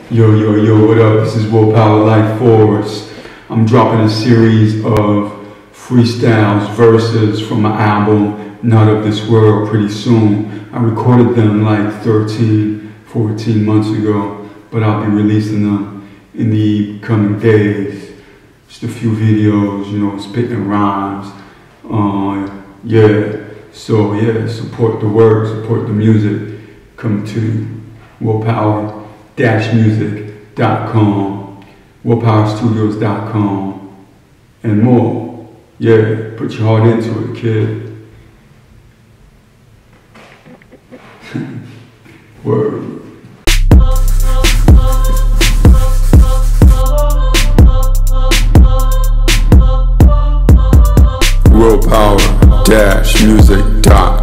Yo, yo, yo, what up? This is Willpower Life Force. I'm dropping a series of freestyles, verses from my album, Not of This World, pretty soon. I recorded them like 13, 14 months ago, but I'll be releasing them in the coming days. Just a few videos, you know, spitting rhymes. Support the work, support the music. Come to Willpower-Music.com, willpowerstudios.com, and more. Yeah, put your heart into it, kid. Word. Willpower-Music.com